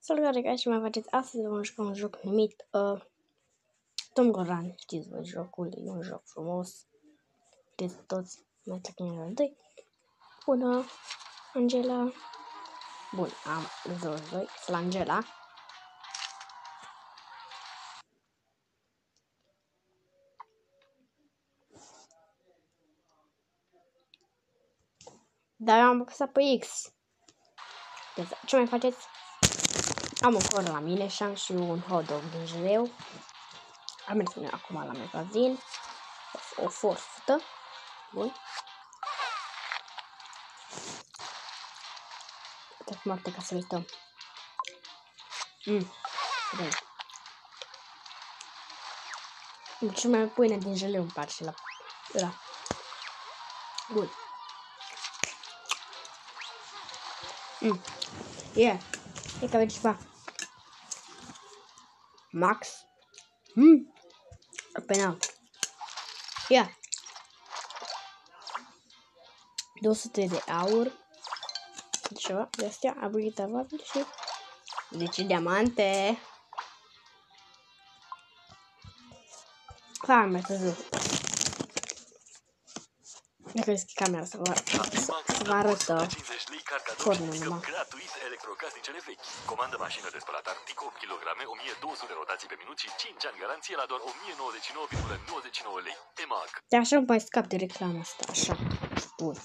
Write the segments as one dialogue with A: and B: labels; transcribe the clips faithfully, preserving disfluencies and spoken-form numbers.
A: Salutare, ca și mai faceți astăzi vom juca un joc numit uh, Tomb Run. Știți voi jocul, e un joc frumos. Știți toți, mai trecem la întâi. Bună, Angela. Bun, am douăzeci și doi, la Angela. Dar eu am apăsat pe X. Deci, ce mai faceți? Am un cor la mine și am și un hot dog din jeleu. Am mers acum la magazin. O forftă. Bun. Uite cum arată ca să uităm. Mmm. Ce mai pâine din jeleu îmi place la ăla. Bun. Mm. Yeah. E că avem ceva. Max. Mm. Penal. Yeah. două sute de aur. Ceva de astea. Abrit avabil și zece diamante. Hai, mai târziu. Dacă deschid camera să vă, să vă arătă formul numai.
B: Gratuit electrocasnicele vechi. Comandă mașină de spălat Arctic opt kilograme, o mie două sute rotații pe minut și cinci ani garanție la doar o mie nouăzeci și nouă virgulă nouăzeci și nouă lei. E M A G.
A: De așa nu mai scap de reclama asta, așa. Bun.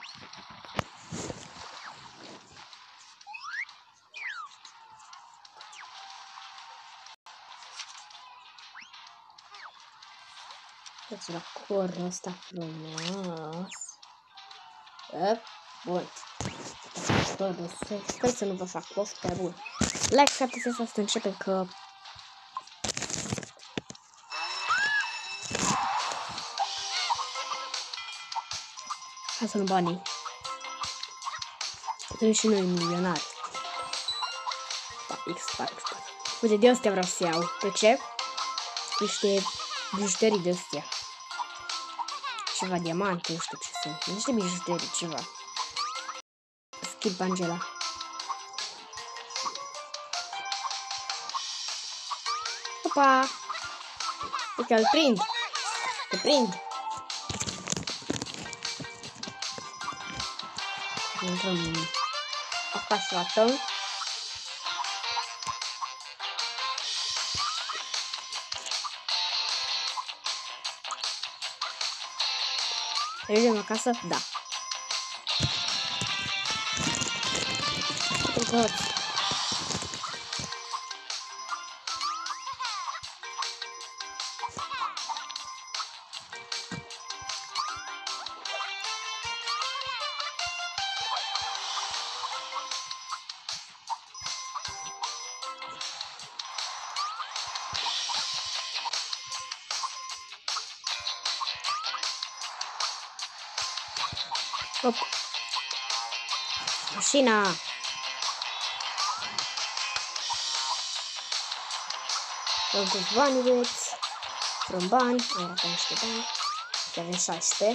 A: Uitați la cornul ăsta frumos. Up. Bun. Sper să nu vă fac poftă, bun. Like, frate, să să începem că... Hai să-l banii. Suntem și noi milionari. X patru. Uite, de astea vreau să iau. Pe ce? Niște bijuterii de astea. Ceva diamante, nu știu ce sunt. Niște bijuterii, ceva. Skip Angela. Opa! Uite, îl prind. Te prind. Intrăm acasă la tău. Mergem acasă? Da. Uitați. Hop. Mașina. Dăm câți bani veți. Frăm bani. Mai arată niște bani. Avem șaisprezece.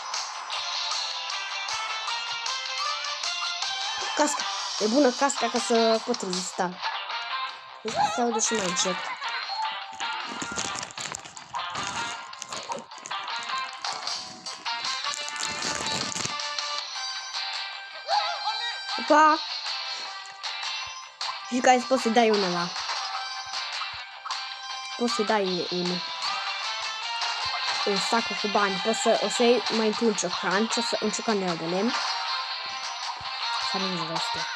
A: Casca. E bună casca ca să pot rezista. Este să aude și mai încet. Opa! Și guys, poți să dai una la. Poți să dai un un sac cu bani. Poți să o să iei mai întâi un ciocan, ce să un ciocan de lemn. Să nu vă astea.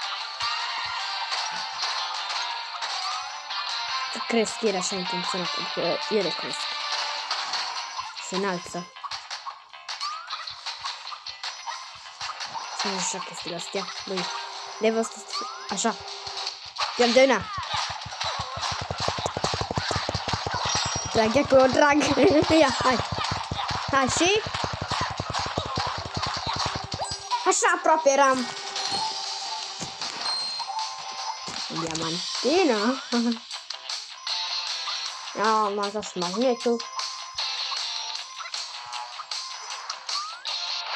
A: Cresc ele așa intenționat, pentru că ele cresc. Se înalță. Să nu așa chestiile astea. Băi, le vă stă așa. Pierde una. Dragea că o drag. Ia, hai. Hai și. Așa aproape eram. Diamantină. Am dat magnetul.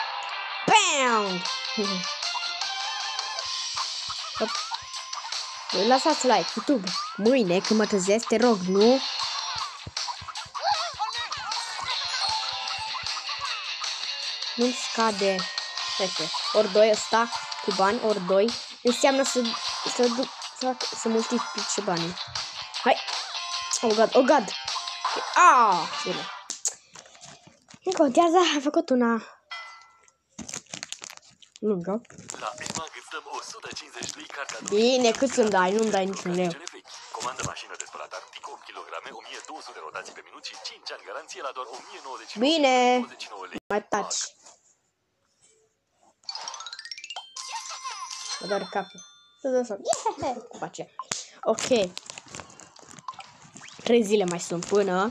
A: Bam! Lăsați like, YouTube. Mâine când mă trezesc, te rog, nu? Nu-mi scade. Uite, ori doi ăsta cu bani, ori doi. Înseamnă să, să, duc, să, să multiplice banii. Hai! Oh god, oh god! Ah, bine. Nu contează, am făcut una lungă. Bine, cât să-mi dai? Nu-mi dai niciun leu.
B: Comandă mașină de spălat Arctic opt kilograme, o mie două sute rotații pe minut și cinci ani garanție la doar o mie nouăzeci și nouă
A: Bine,
B: lei.
A: mai taci. Mă doare capul. Să dă să... Cu pace. Ok. Trei zile mai sunt până...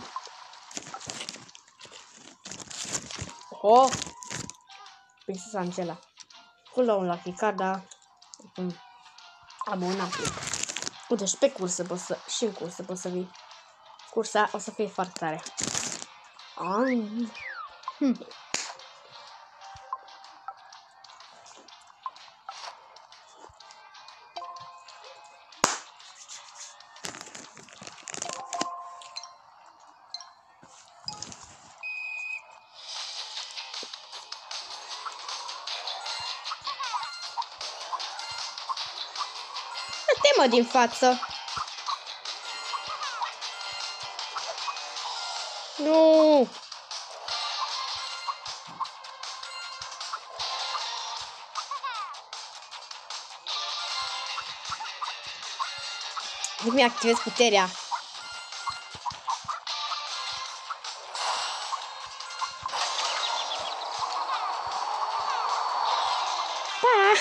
A: Oh! Prințesa Angela. Până un Lucky Card, dar... Abonat. Uite, și pe cursă poți să... Și în cursă poți să vii. Cursa o să fie foarte tare. Ah. Hmm. Te-mă din față. Nu. Nu mi activez puterea. Pa.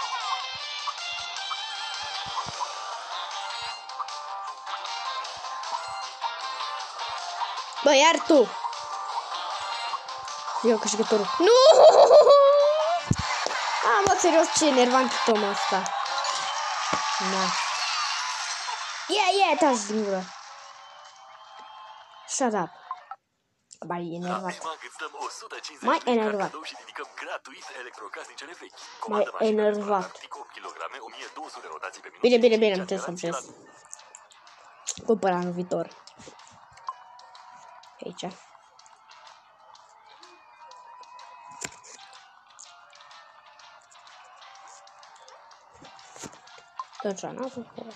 A: Bă, iar tu! Eu câștigătorul. Nu! Ah, mă, serios, ce enervant e omul ăsta. Da. Ia, ia, taci din gură. Shut up. Mai enervat. Mai enervat. Mai enervat. Bine, bine, bine, nu trebuie să înțeles. Cumpăr anul viitor. Aici. Deja n-am făcut.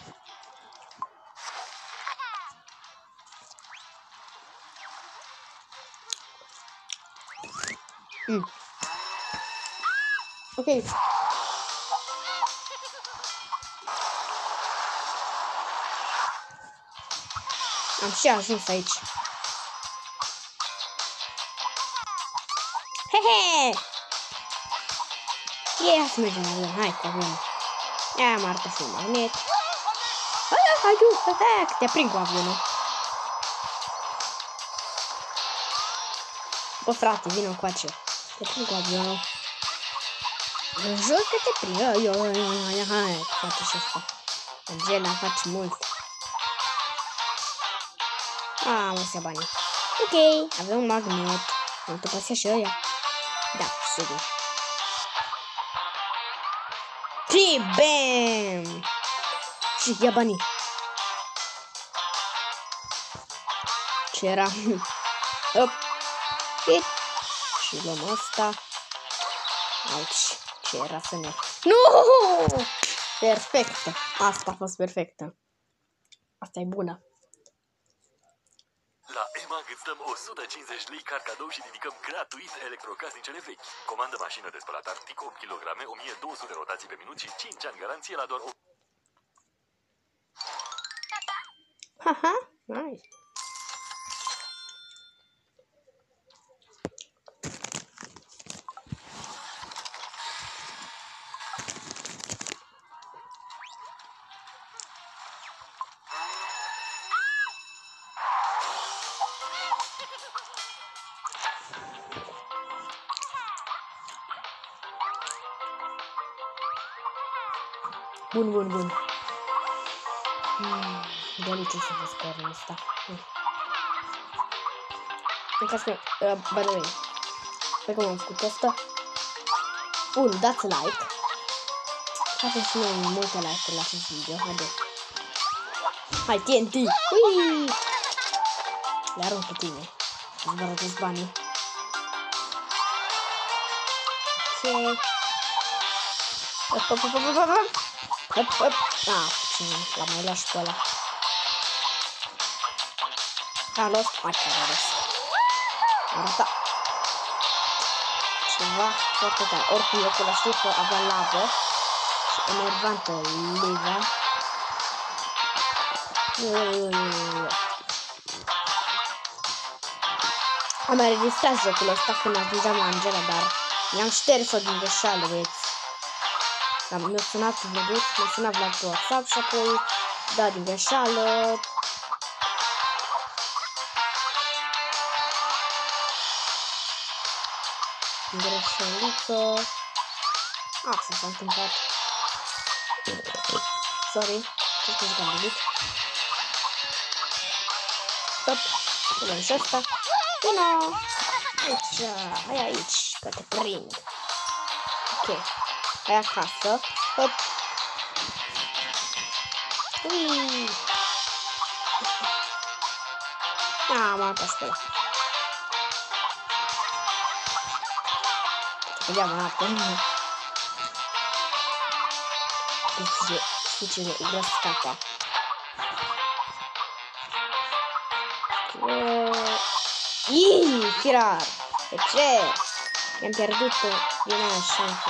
A: Mm. Ok. Am și ajuns aici. Hehe! Ia să mergem la avion. Hai cu avionul. Ia mă arată și un magnet. Hai, hai, hai, te prind cu avionul. Bă, frate, vină încoace. Te prind cu avionul. În jur că te prind. Eu, eu, eu, eu, hai, frate și asta. Angela face mult. Ah, mă se banii. Ok, avem un magnet. Am tu pasea și ăia. Da, sigur. Și bam! Și ia banii. Ce era? Hop. Hit. Și luăm asta. Auci. Ce era să ne... Nu! Perfectă. Asta a fost perfectă. Asta e bună.
B: La EMAG îți dăm o sută cincizeci lei card cadou și ridicăm gratuit electrocasnicele vechi. Comandă mașină de spălat Arctic opt kilograme, o mie două sute rotații pe minut și cinci ani garanție la doar o...
A: Haha, nice. Bun, bun, bun. Hmm, delicios să vă scorul ăsta. Hmm. În caz că, uh, by the way, pe cum am făcut asta, un, dați like. Faceți și noi multe like-uri la acest video, haide. Hai, T N T! Ui! Le arunc pe tine. Îți bărătesc banii. Ok. Hop, hop, hop, hop, hop, hop. Hop, hop. Ah, puțin. L-am mai luat și pe ăla. A luat. Hai că a luat. Arata. Ceva foarte tare. Oricum locul ăla știu că avea lavă. Și enervantă leva. Am mai registrat jocul ăsta când ajungeam la Angela, dar mi-am șters-o din greșeală, băieți. Mi-a sunat Vladut, mi-a sunat Vlad pe WhatsApp și apoi, da, din greșeală. Din greșealică. Asta s-a întâmplat. Sorry, ce scuze că am gândit. Stop, punem și asta. Bună! Aici, hai aici, că te prind. Ok, hai acasă. Hop. Ui! Ah, m-am dat pe ăla. Vedeam în apă. Știi ce ne urăsc apa. Iii, firar! De ce? I-am pierdut-o din aia șanță.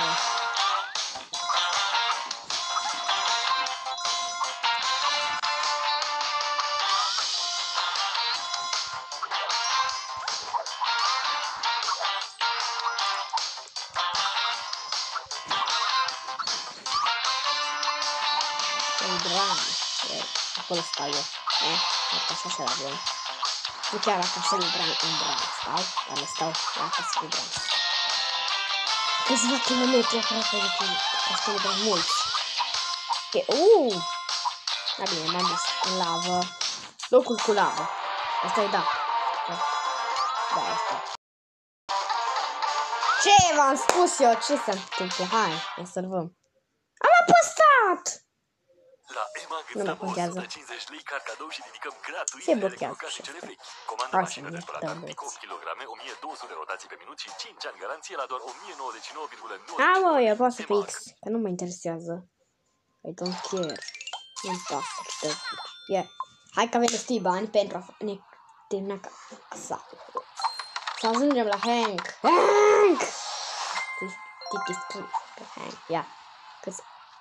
A: Dram. Acolo stau eu. Eh? Uite așa și la vrem. Nu chiar la casele Bran în Bran stau, dar le stau la casele Bran. Câțiva kilometri aproape de casele Bran, mulți. Ok, uuu! Da bine, m-am dus în lavă. Locul cu lavă. Asta e da. Da, asta. Ce v-am spus eu? Ce se întâmplă? Hai, observăm. Am apăsat!
B: La EMAG
A: nu mă contează.
B: cincizeci lei card cadou și dedicăm gratuit
A: se blochează și
B: cele vechi. Comandă mașină de spălat Arctic opt kilograme, o mie două sute de rotații pe minut și cinci ani garanție la doar o mie nouăzeci și nouă virgulă nouă.
A: A, mă, eu pot să pe X, că nu mă interesează. I don't care. Nu-mi pasă, știu. Yeah. Hai că avem destui bani pentru a ne termina casa. Să ajungem la Hank. Hank! Titi scrie pe Hank. Ia. Câți...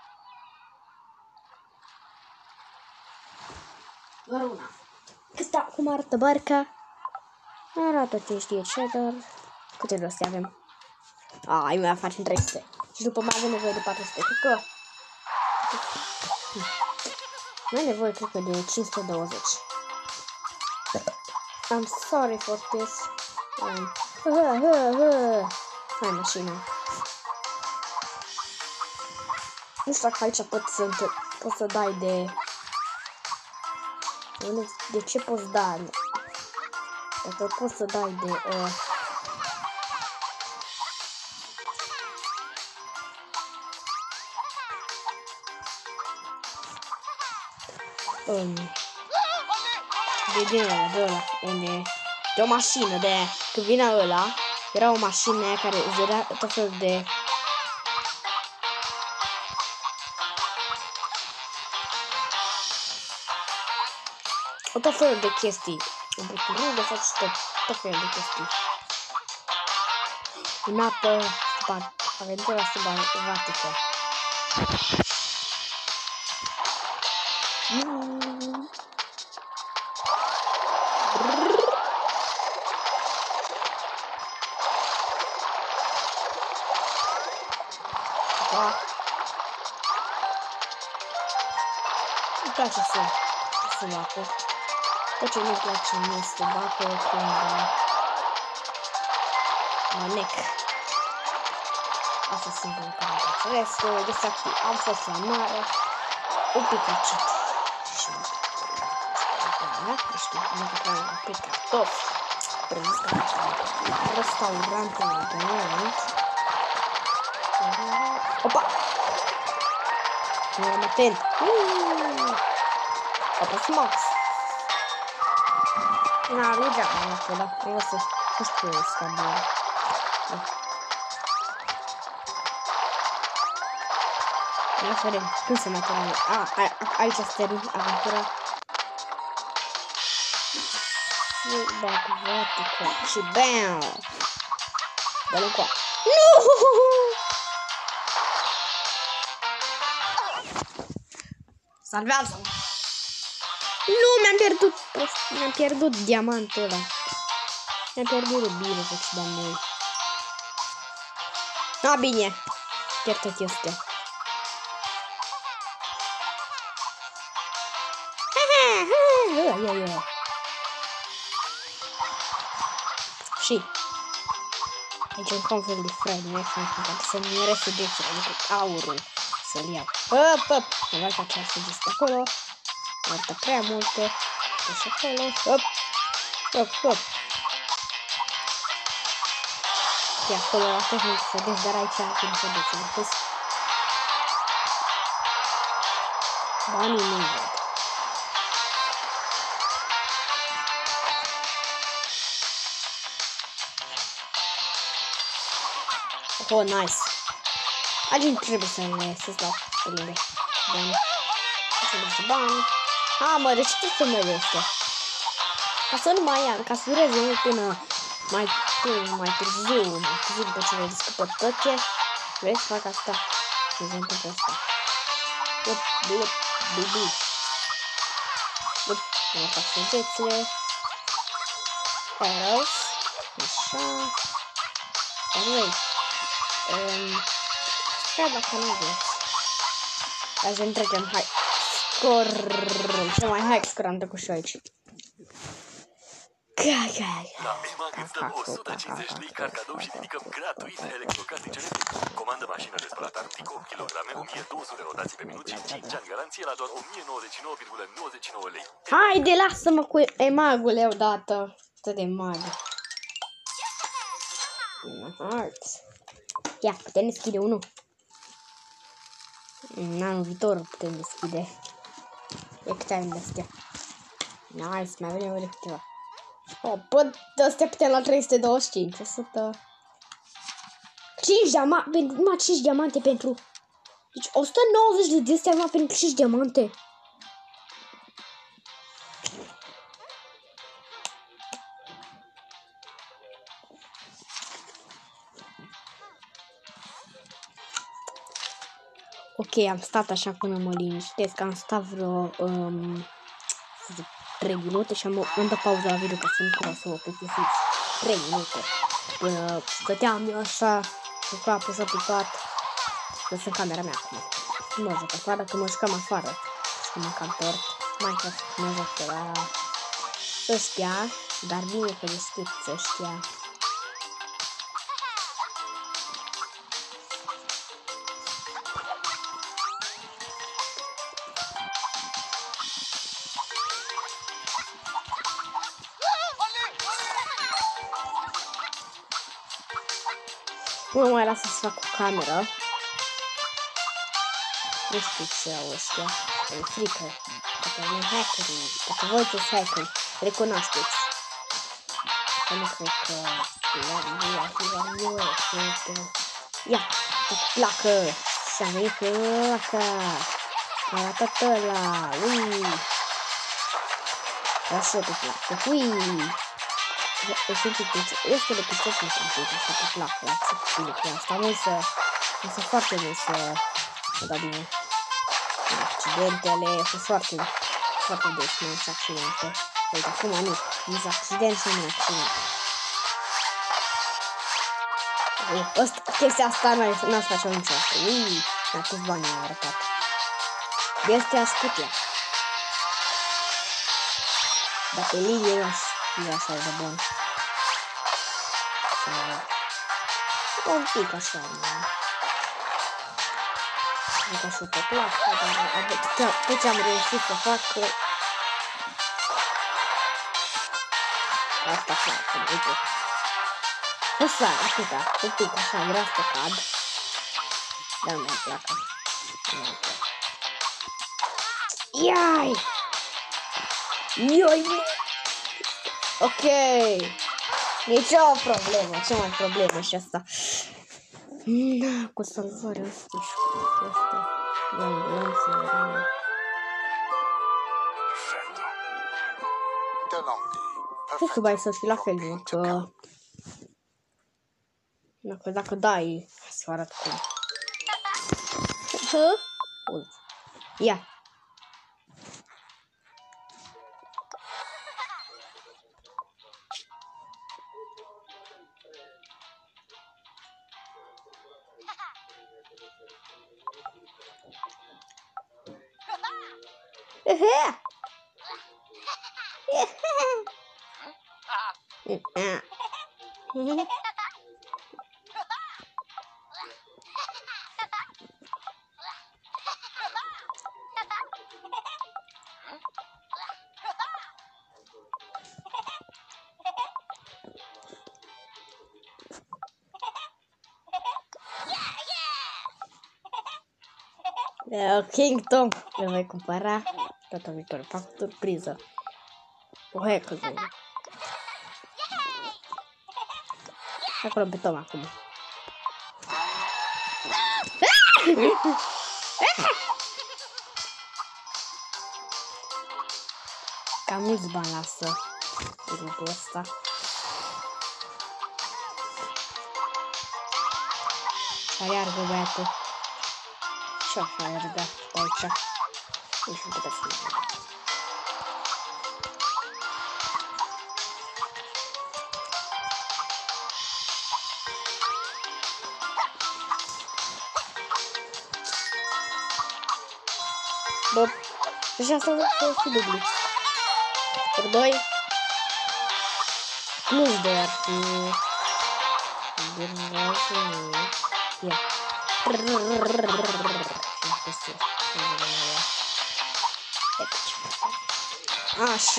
A: Doar una. Câta, cum arată barca? Arată ce știe ce, dar... Câte roste avem? A, eu mi-a face trei sute. Și după mai avem nevoie de patru sute. Cred că... Nu ai nevoie, cred că, de cinci sute douăzeci. I'm sorry for this. Um, uh, uh, uh. Hai, mașina. Nu știu dacă aici poți să, poți să dai de... De ce poți da? Dacă poți să dai de... Uh... Um, de din ăla, de ăla, unde... De o mașină, de aia. Când vine ăla, era o mașină aia care îți dădea tot felul de... Tot felul de chestii. În buturul de fapt și tot, tot felul de chestii. În apă, aventura subacvatică. Mm. Da. Îmi place să să bată. Tot ce nu-mi place nu este bată când mă nec. Asta sunt în care îmi place. Restul, de fapt, am fost la mare, un pic acit. Și nu știu, nu știu, un pic cartofi. Restaurantul de moment. Opa! Nu eram atent. Uuuu! Apăs max. Na, nu geaba acolo, dar vreau să nu știu scaburile. Ia să vedem când se mai termină. A, aici se termină aventura. Bacvatică și bam! Dă-l încoa. Nu! Salvează-mă! Nu, mi-am pierdut, mi-am pierdut diamantul ăla. Mi-am pierdut rubinul, și de-a mei. A, bine. Pierd tot este. Ia, ia, ia. Și aici încă un fel de frame, nu e fan, să nu merese de ce, adică aurul să-l iau. Hop, hop, mă văd că aceea se geste acolo. Arată prea multe. Și acolo. Hop, hop, hop. E acolo la tehnic să des, dar aici cum să des, am pus. Banii nu văd. Oh, nice. Aici trebuie să le să dau pe lângă bani. Să dau bani. A, mă, de ce trebuie să mă este? Ca să nu mai am, ca să dureze până mai, până mai târziu, mai târziu după ce le descoper tot ce vrei să fac asta. De exemplu pe asta. Lup, lup, lup, lup. Lup, mă fac sângețele. Arrows. Așa. Arrows. Um, Chiar dacă nu vreți. Hai să trecem, hai. Scor. Ce mai hai scor am trecut și aici.
B: La EMAG îți dăm o sută cincizeci lei ca cadou și ridicăm gratuit electrocasnicele vechi. Comandă mașină de spălat Arctic opt kilograme, o mie două sute de rotații pe minut și cinci ani garanție la doar o mie nouăzeci și nouă virgulă nouăzeci și nouă lei.
A: Haide, lasă-mă cu EMAG-ul odată. Tot de EMAG. Hearts. Ia, putem deschide unul. În anul viitor putem deschide. E câte ani de astea. Nice, mai avem nevoie de câteva. Oh, bă, de astea putem la trei sute douăzeci și cinci. o sută... cinci diamante, numai cinci diamante pentru... Deci o sută nouăzeci de astea numai pentru cinci diamante. Ok, am stat așa până mă liniștesc, că am stat vreo um, trei minute și am, am dat pauză la video ca să nu vreau să vă plictisiți. trei minute. Până stăteam eu așa, cu capul așa pe pat. Lăsăm camera mea acum. Nu mă joc afară, că mă jucam afară. Și mă cam tort. Minecraft mă joc pe la ăștia, dar bine că le știți ăștia. Nu mai lasă să fac cu camera. Nu știu ce au ăștia. E frică. Dacă vin hackerii, dacă voi sunteți hackeri, recunoașteți. Că nu cred că... Ia, dacă placă. Și-am venit pe ăla. M-a ratat ăla. Ui. Așa, pe ui. Este de piciotul să fie așa pe plac, la ce bine cu asta, nu să, însă foarte bine să, să da bine. Accidentele sunt foarte, foarte des, nu sunt accidente. Uite, acum nu, nici accident și nu accident. Ăsta, chestia asta n-a să facem niciodată. Ui, mi-a pus banii, am arătat. De astea aș putea. Dar pe linie eu aș fi așa de bun. Un pic așa, nu ca și pe plac, dar tot ce am reușit să fac, asta fac, uite. Așa, atâta, un pic așa, vreau să cad, dar nu-mi placă. Iai! Ioi, ok. Nici o problemă. Ce mai problemă și asta? Na, cu salvarea asta și cu asta. La ambulanță, la... Cred că bai să fii la fel, nu? Că... Dacă, dacă dai, să arăt cum. Ia. Ehe. Ehe. King Tom le voi cumpăra data viitoare. Fac surpriză. O hacker. Acolo pe Tom acum. Cam mulți bani lasă grupul ăsta. Și iargă băiatul. Și așa iargă aici. Nici nu puteți să mă. Bă, și asta să fi dublu. Por doi. Plus doi ar fi. Ia. Așa.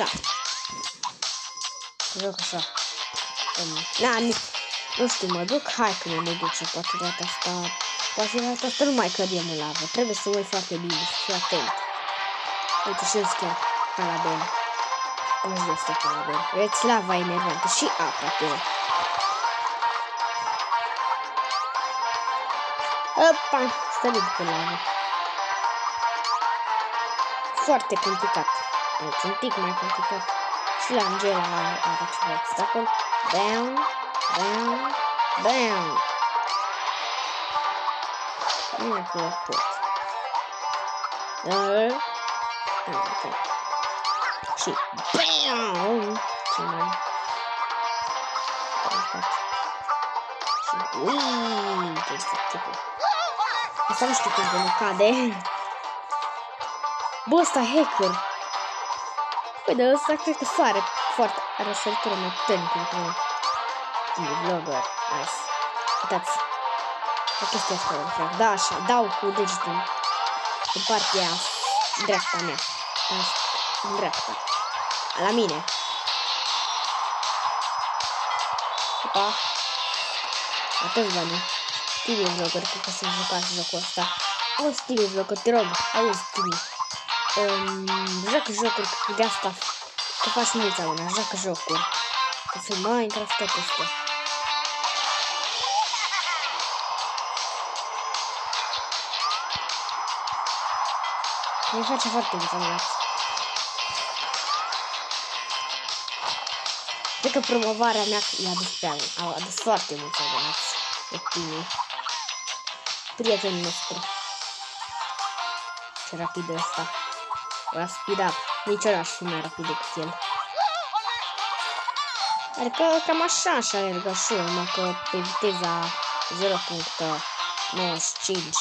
A: Joc așa. Na, nu știu, mă duc. Hai că mă duc și poate data asta. Poate data asta nu mai cădem în lavă. Trebuie să uit foarte bine, să fiu atent. Uite și îți chiar Calaben. Cum îți este Calaben? Vedeți, lava enervantă și apa pe el. Opa, stărit pe lavă. Foarte complicat. Deci un pic mai complicat. Și la Angela are ceva obstacol. Bam, bam, bam. Nu e acolo pot. Dar... Și bam! Ce mai... Și uiii! Ce este tipul? Asta nu știu cum de nu cade. Bă, ăsta hacker. Păi, dar ăsta cred că soare foarte. Are o săritură mai puternică decât noi. E vlogger. Nice. Uitați. O chestia asta o fac. Da, așa. Dau cu degetul. În partea dreapta mea. În dreapta. La mine. Opa. Atât bani. Stevie Vlogger, cred că să jucați jocul ăsta. Auzi, Stevie Vlogger, te rog. Auzi, Stevie. Um, joacă jocuri de asta. Că faci mulți abona. Joacă jocuri. Că fi Minecraft tot ăsta. Mi face foarte mulți abonați. Cred că promovarea mea i-a adus pe anul. Au adus foarte mulți abonați. De tine. Prietenul nostru. Ce rapid e ăsta. La speed up. Nici ăla aș fi mai rapid decât el. Adică cam așa așa alergă și eu, numai că pe viteza zero virgulă nouăzeci și cinci.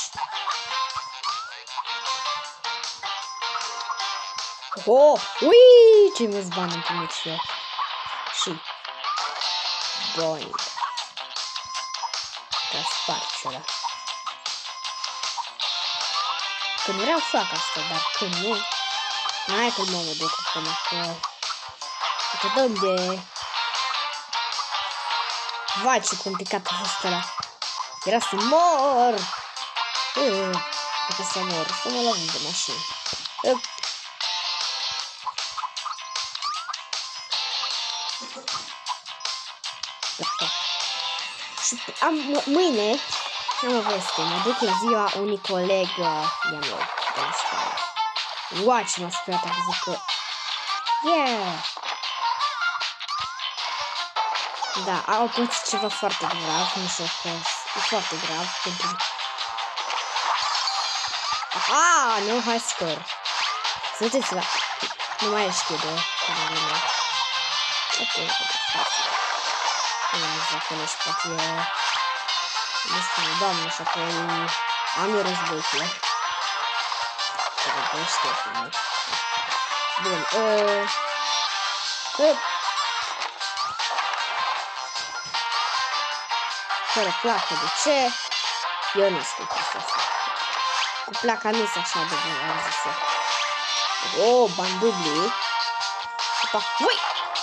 A: Oh! Ui! Ce mulți bani am primit și eu. Și... Boing. Ca spargi ăla. Când vreau să fac asta, dar când nu... N-ai că mă duc acum, că... Că dăm de... Vai, ce complicat a fost ăla. Era să mor! Dacă să mor, să mă luăm de mașină. am, mâine am o veste, mă duc la ziua unui coleg uh, de-a meu de la școală. Uau, ce m-a speriat, am zis că... Yeah! Da, au pățit ceva foarte grav, nu știu că e foarte grav pentru... Aha, nu, hai scor. Să uiteți la... Nu mai știu de canalul. Ok, nu știu dacă nu știu, poate e... Nu știu, doamne, și apoi am eu război cu ea. Război știu cu mine. Bun, uh... Uh... Fără placă, de ce? Eu nu știu asta. Cu placa nu sunt așa de bine, am zis eu. Oh, bani dubli. Opa, ui!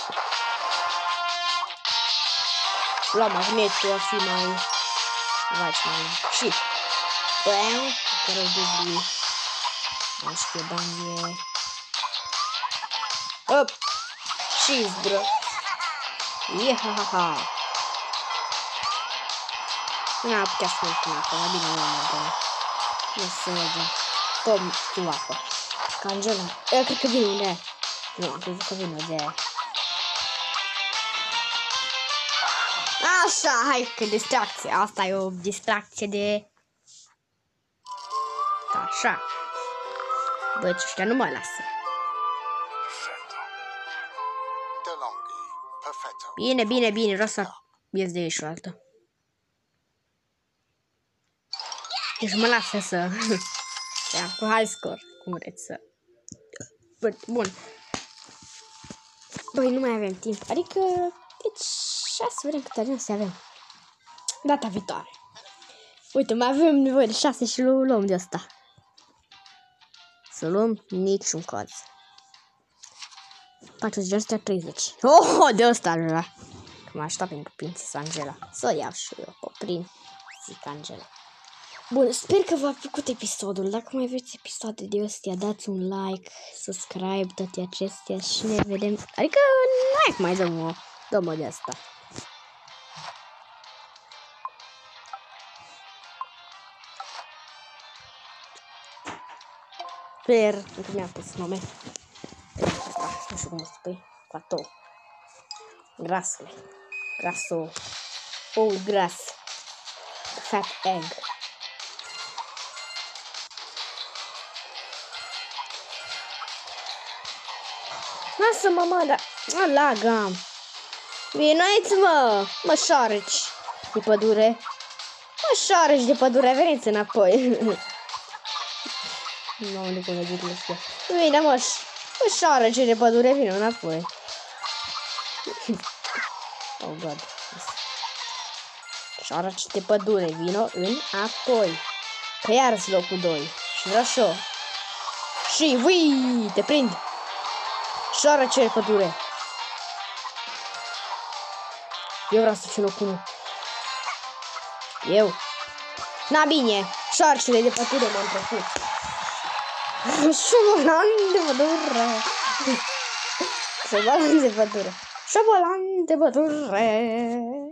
A: La magnetul ar fi mai... Vai, ce mai... Și... Bam! Care dubli. Nu știu, bani e... Op! Și zbră! Iehahaha! Nu am putea să merg până acolo, bine, nu am merg. Nu se merge. Tot cu apă. Ca Angela. Eu cred că vine unde e. Nu, am crezut că vine unde e. Așa, hai că distracție. Asta e o distracție de... Așa. Băi, ăștia nu mă lasă. Bine, bine, bine. Vreau să ies de aici o altă. Deci mă lasă să... Ia, cu high score. Cum vreți să... Bun. Băi, nu mai avem timp. Adică... Deci... Așa să vedem câte agențe avem. Data viitoare. Uite, mai avem nevoie de șase și luăm de asta. Să luăm niciun cod. patruzeci de treizeci. Oh, de ăsta aș vrea. Că m-a așteptat pentru prințesa Angela. Să o iau și eu, o prind. Zic Angela. Bun, sper că v-a plăcut episodul. Dacă mai vreți episoade de astea, dați un like, subscribe, toate acestea și ne vedem. Adică, nu e mai dăm o, dăm o de asta. Sper, încă mi-a pus nume. Asta, nu știu cum o spui. Platou. Grasule. Graso. Oh, gras. Fat egg. Lasă-mă, mă, dar... Alagam. Vinoiți, mă! Mă șoareci de pădure. Mă șoareci de pădure, veniți înapoi. Nu am de cum le zic astea. Vine, mă, mă șoareci de pădure, vine înapoi. Oh, God. Șoareci de pădure, vino înapoi. Că iarăși locul doi. Și vreau și eu. Și, ui, te prind. Șoarece de pădure. Eu vreau să fiu locul unu. Eu. Na bine, șoarecele de pădure m-am trecut. Șobolan de pădure. Șobolan de pădure. Șobolan de pădure.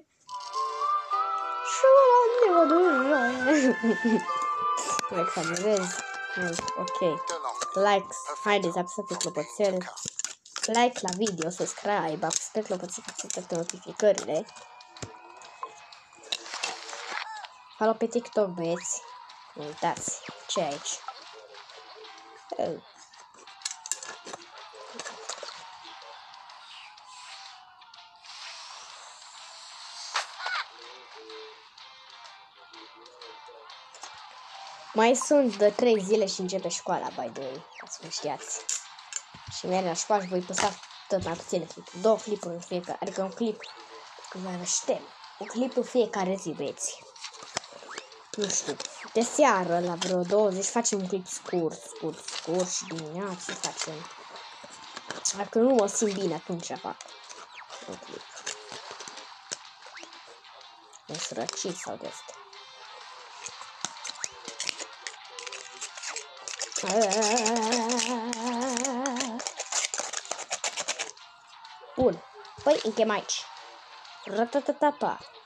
A: Șobolan de pădure. Mă exagerez. Ok. Like, haideți, apăsați pe clopoțel. Like la video, subscribe, apăsați pe clopoțel ca să toate notificările. Follow pe TikTok, băieți. Nu uitați ce e aici. Oh. Mai sunt de trei zile și începe școala, by the way, ca să nu știați. Și merg la școală și voi păsa tot mai puține clipuri. Două clipuri în fiecare, adică un clip când mai răștem. Un clip în fiecare zi, băieți. Nu știu, de seară la vreo douăzeci facem un clip scurt, scurt, scurt și dimineața facem. Dacă nu mă simt bine, atunci fac un clip. Un sărăcit sau de astea. Bun, păi închem aici. Ratatatapa.